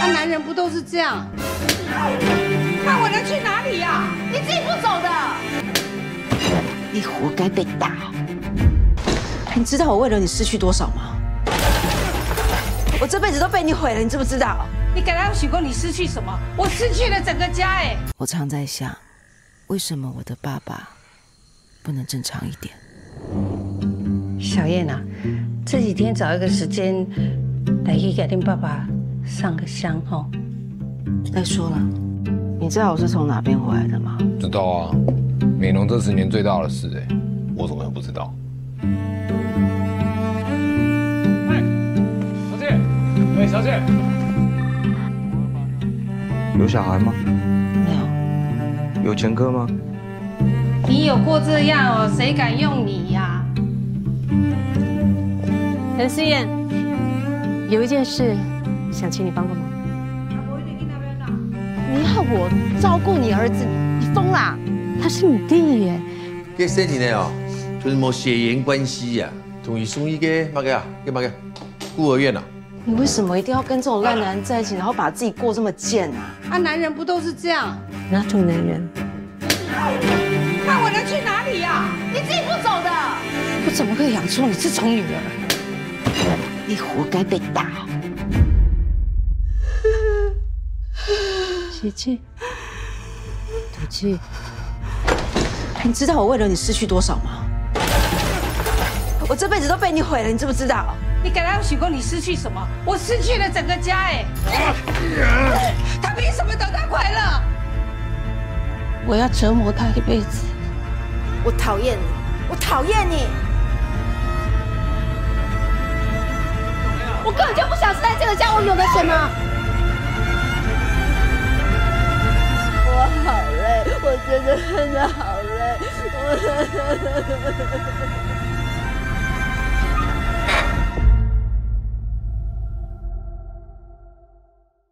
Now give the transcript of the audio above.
男人不都是这样？那我能去哪里呀？你自己不走的。 你活该被打。你知道我为了你失去多少吗？我这辈子都被你毁了，你知不知道？ 你敢让许过你失去什么？我失去了整个家哎。 我常在想，为什么我的爸爸不能正常一点？ 小燕啊，这几天找一个时间来去给恁爸爸上个香哦。 再说了，你知道我是从哪边回来的吗？ 知道啊，美浓这10年最大的事哎，我怎么会不知道？ 小姐，哎，小姐， 有小孩吗？ 没有。 有前科吗？ 你有过这样哦，谁敢用你呀？ 陈思燕，有一件事想请你帮个忙。你要我照顾你儿子，你疯啦？他是你弟耶。 这生前呢哦，就是无血缘关系呀，终于送伊个孤儿院了。 你为什么一定要跟这种烂男人在一起，然后把自己过这么贱啊？ 男人不都是这样？ 哪种男人？ 那我能去哪里呀？你自己不走的。我怎么会养出你这种女儿？ 你活该被打。吸气，吐气。你知道我为了你失去多少吗？我这辈子都被你毁了，你知不知道？ 你敢让许过你失去什么？我失去了整个家哎。他凭什么得到快乐？我要折磨他一辈子。 我讨厌你，我讨厌你。 我根本就不想是在这个家，我有了什么？ 我好累，我真的好累，